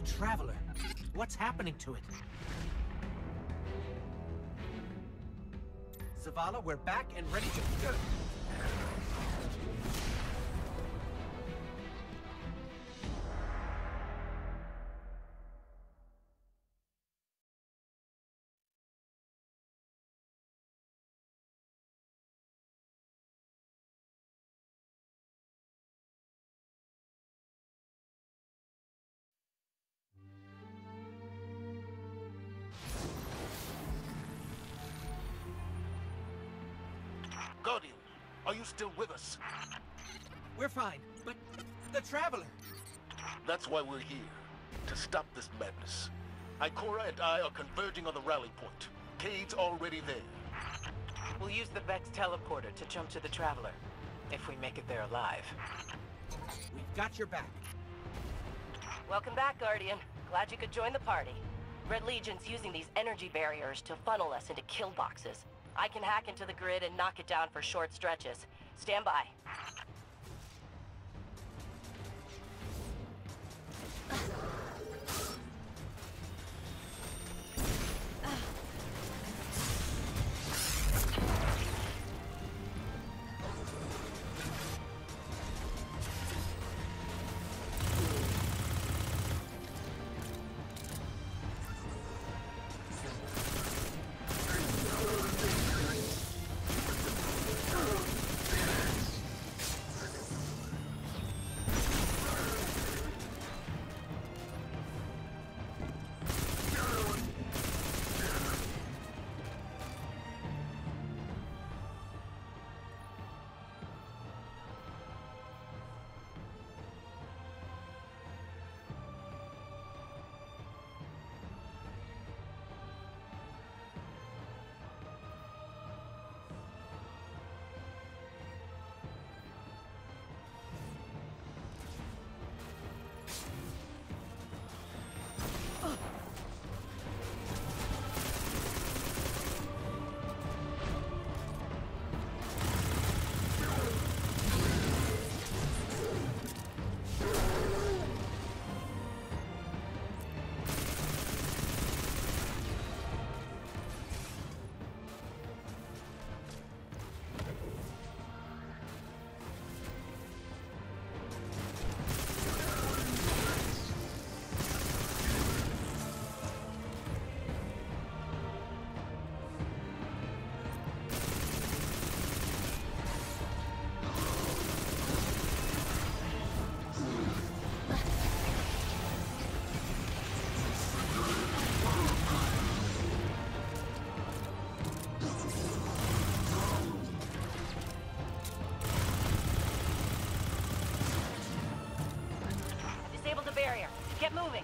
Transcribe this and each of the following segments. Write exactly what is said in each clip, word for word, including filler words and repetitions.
The Traveler. What's happening to it? Zavala, we're back and ready to... Uh, Guardian, are you still with us? we're fine, but the Traveler... That's why we're here. To stop this madness. Ikora and I are converging on the rally point. Cade's already there. We'll use the Vex teleporter to jump to the Traveler. If we make it there alive. We've got your back. Welcome back, Guardian. Glad you could join the party. Red Legion's using these energy barriers to funnel us into kill boxes. I can hack into the grid and knock it down for short stretches. Stand by. Get moving.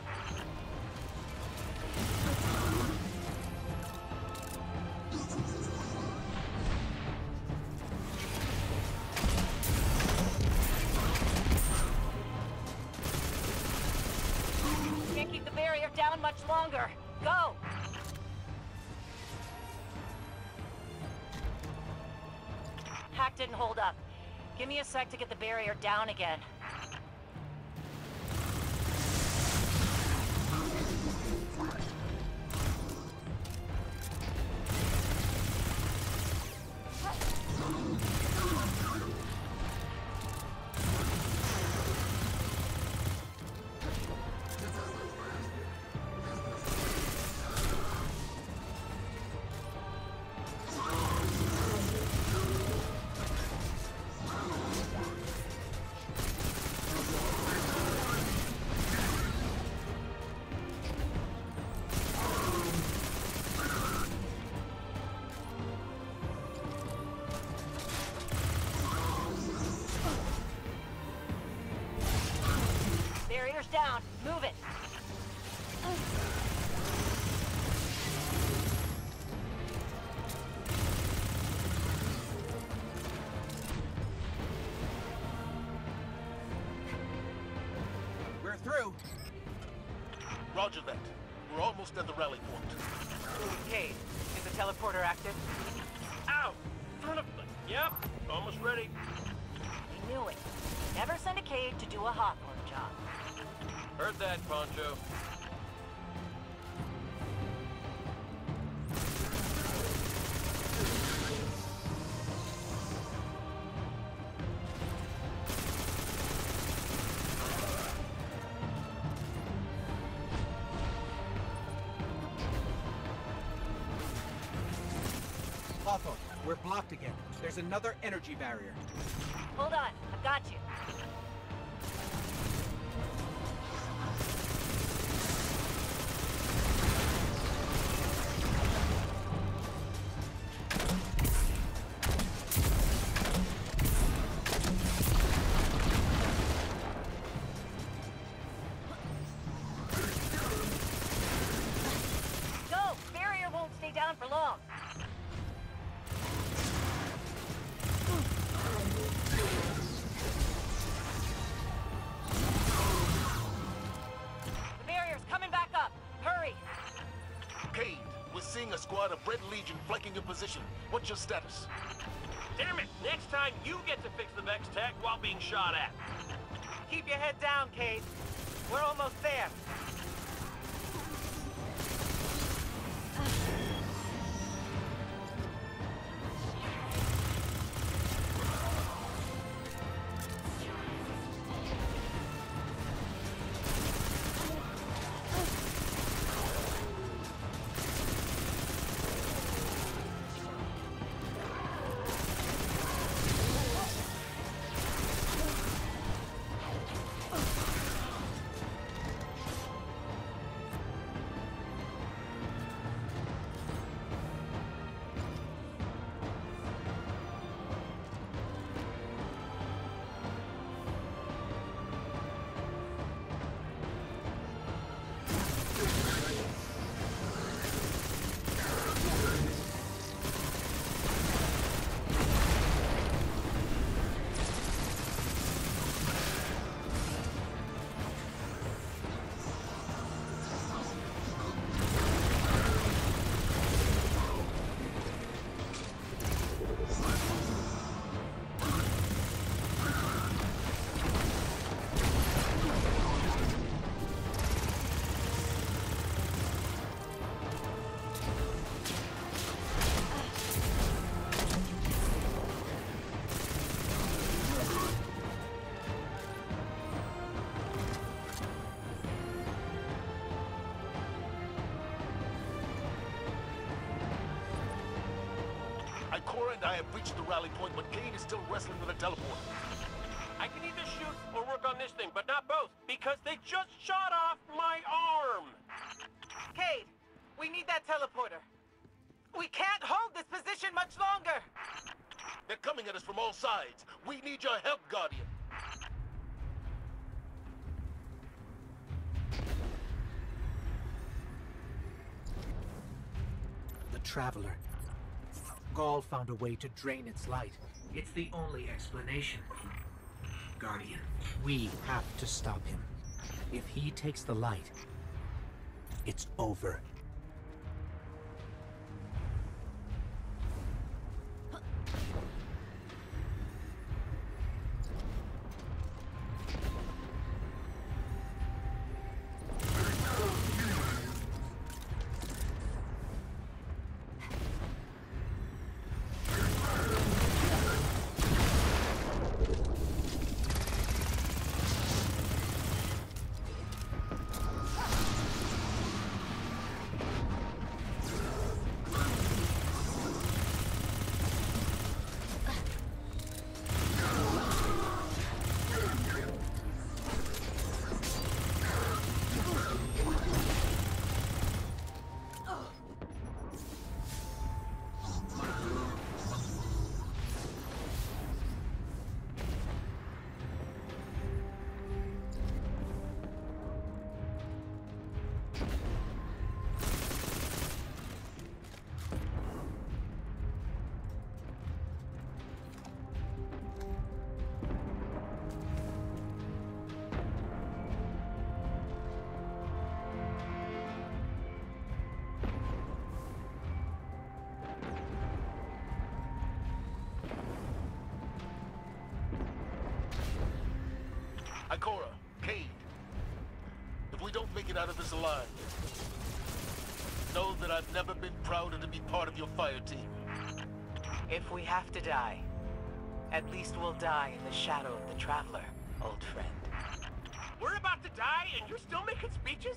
Can't keep the barrier down much longer. Go! Hack didn't hold up. Give me a sec to get the barrier down again. Barrier's down. Move it. We're through. Roger that. We're almost at the rally point. Cade, is the teleporter active? Ow! Son of a... Yep, almost ready. I knew it. Never send a Cade to do a Hawthorne job. Heard that, Poncho. Hawthorne, we're blocked again. There's another energy barrier. Hold on, I've got you. Go! Barrier won't stay down for long. The barrier's coming back up. Hurry! Cade, we're seeing a squad of Red Legion flanking your position. What's your status? Damn it! Next time you get to fix the Vex tech while being shot at. Keep your head down, Cade. We're almost there. Cora and I have reached the rally point, but Cade is still wrestling with a teleporter. I can either shoot or work on this thing, but not both, because they just shot off my arm! Cade, we need that teleporter. We can't hold this position much longer. They're coming at us from all sides. We need your help, Guardian. The Traveler. Ghaul found a way to drain its light. It's the only explanation. Guardian, we have to stop him. If he takes the light, it's over. don't make it out of this alive, know that I've never been prouder to be part of your fire team. If we have to die, at least we'll die in the shadow of the Traveler, old friend. We're about to die and you're still making speeches?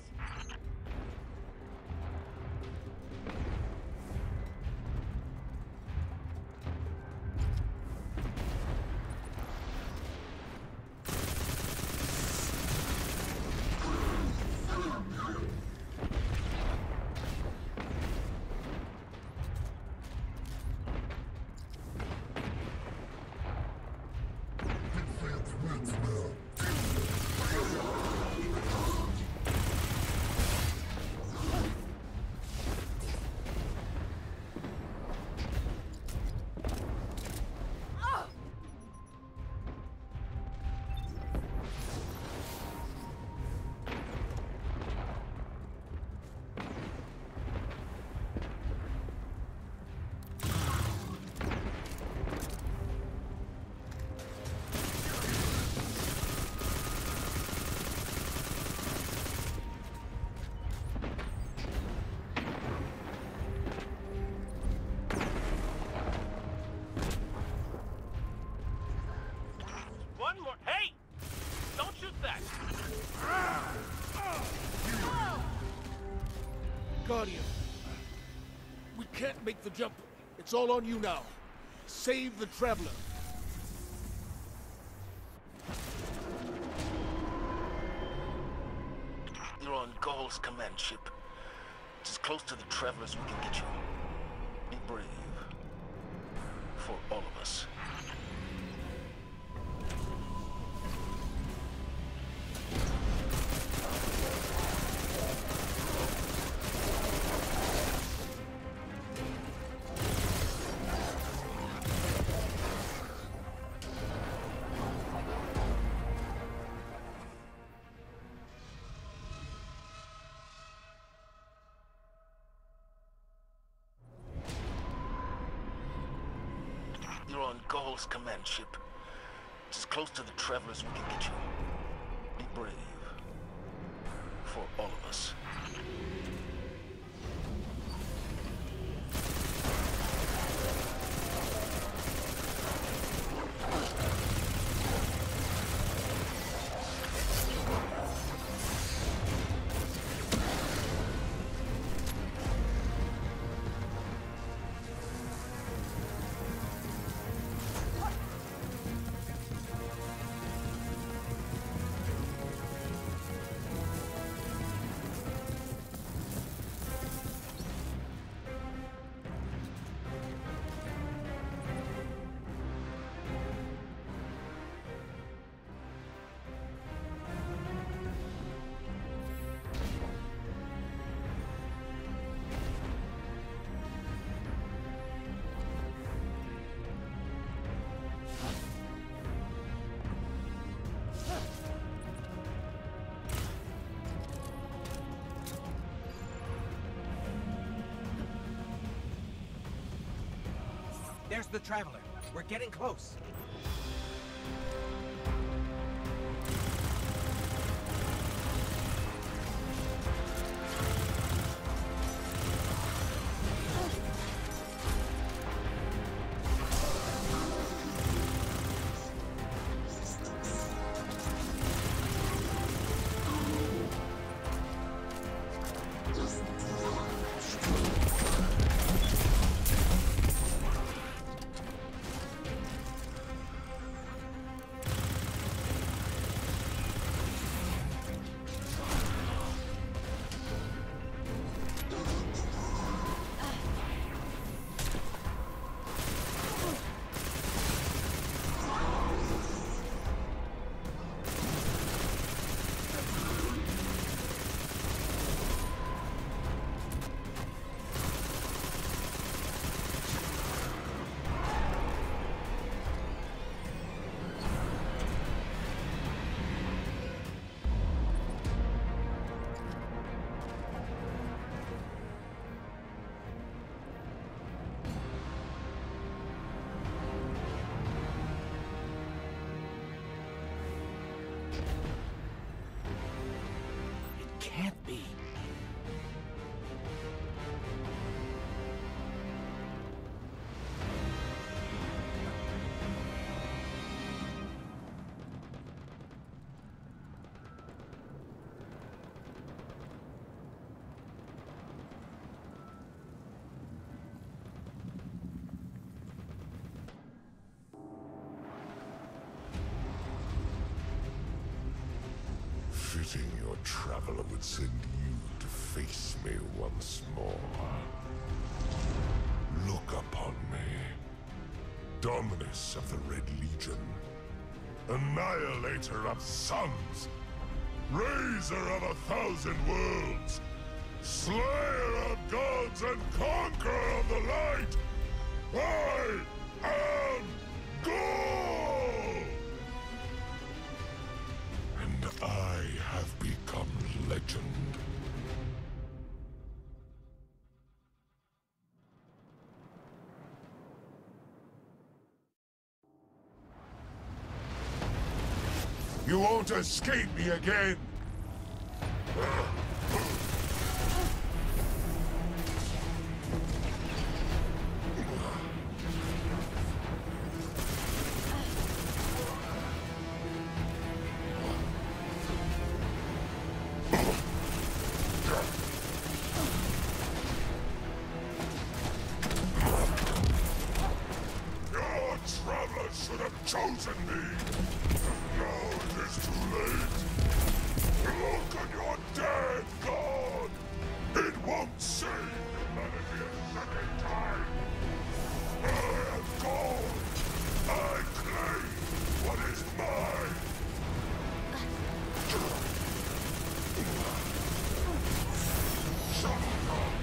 Guardian, we can't make the jump. It's all on you now. Save the Traveler. You're on Gaul's command ship. It's as close to the Traveler as we can get you. Be brave. For all of us. You're on Gaul's command ship. It's as close to the Traveler as we can get you. Be brave. For all of us. There's the Traveler. We're getting close. can't be. Fitting your traveler would send you to face me once more. Look upon me. Dominus of the Red Legion. Annihilator of suns. Raiser of a thousand worlds. Slayer of gods and conqueror of the light. I am Gaul! And I have become legend. You won't escape me again! Your traveler should have chosen me! Now it is too late! Look on your dead god! It won't save humanity a second time! I am gone! I claim what is mine! Shut up!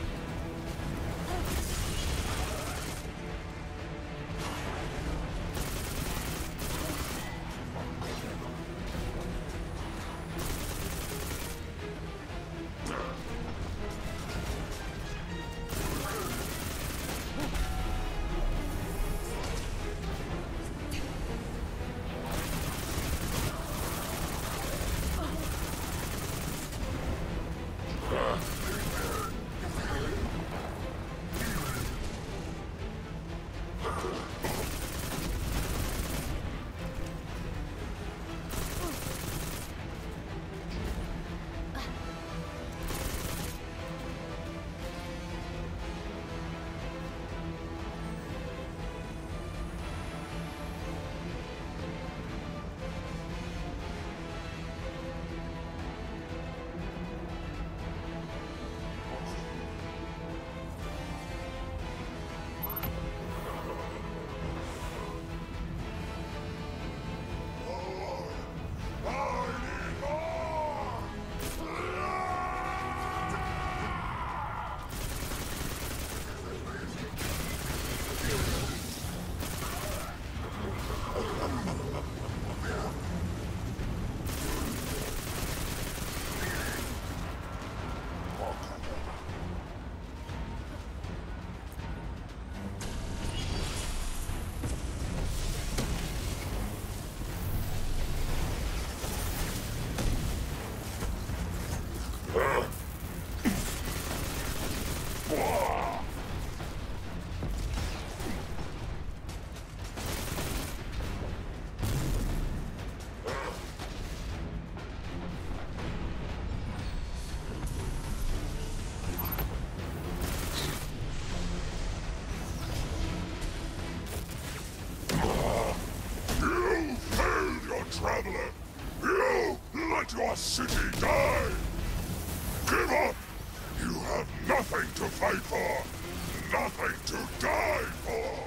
Traveler! You let your city die! Give up! You have nothing to fight for! Nothing to die for!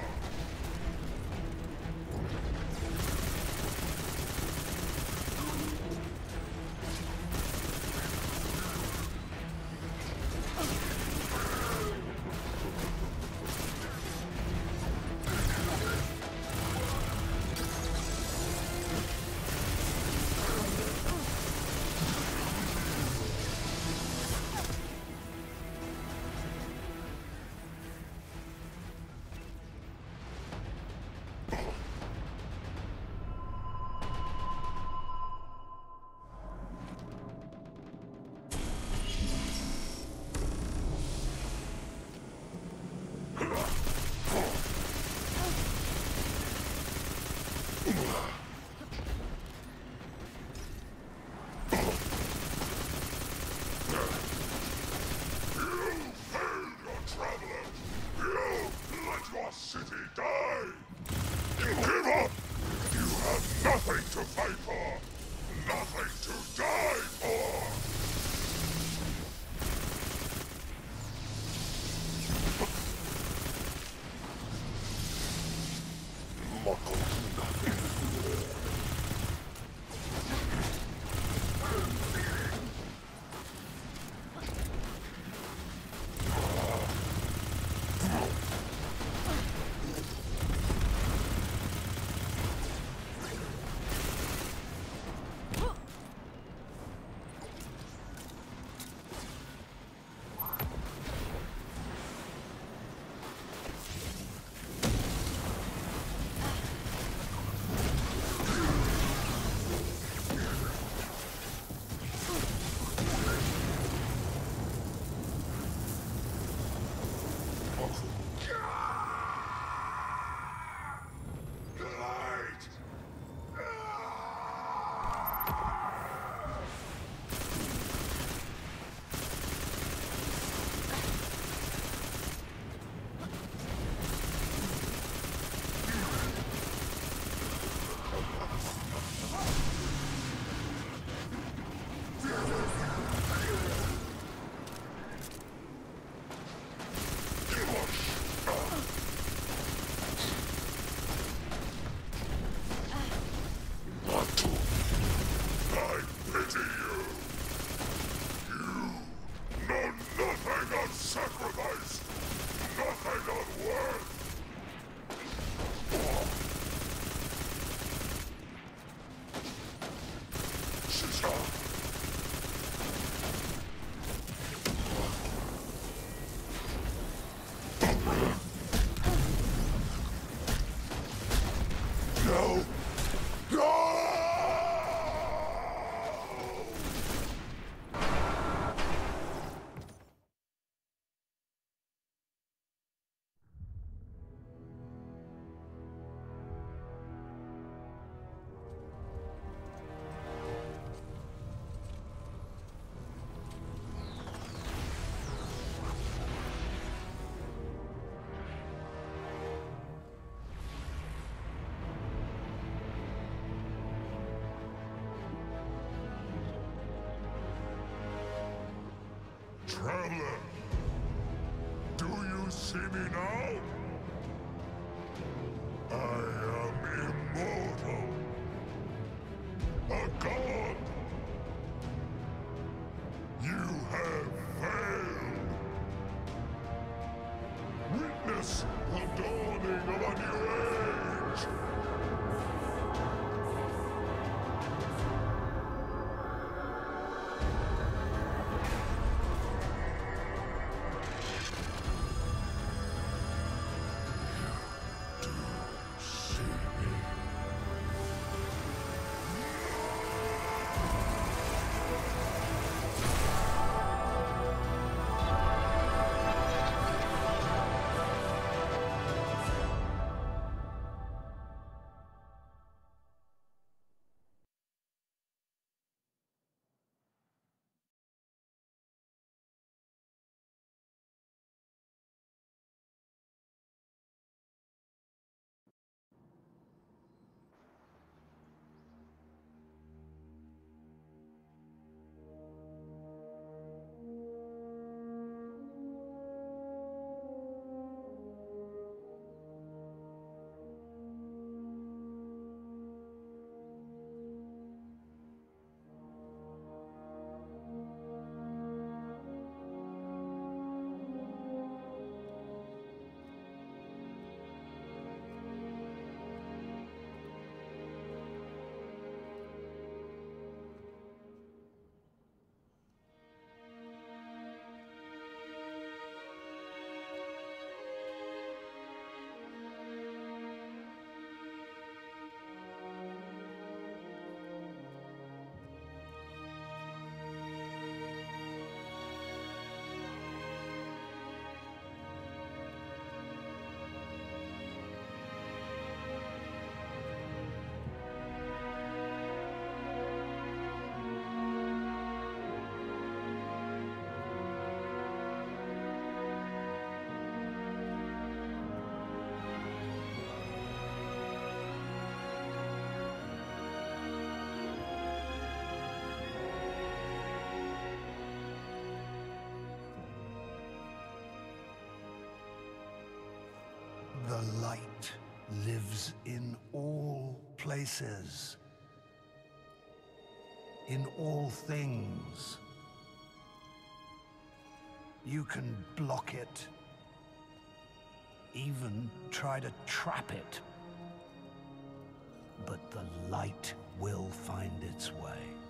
Traveler, do you see me now? I am immortal. A god. You have failed. Witness the dawning of a new age. The light lives in all places, in all things. You can block it, even try to trap it, but the light will find its way.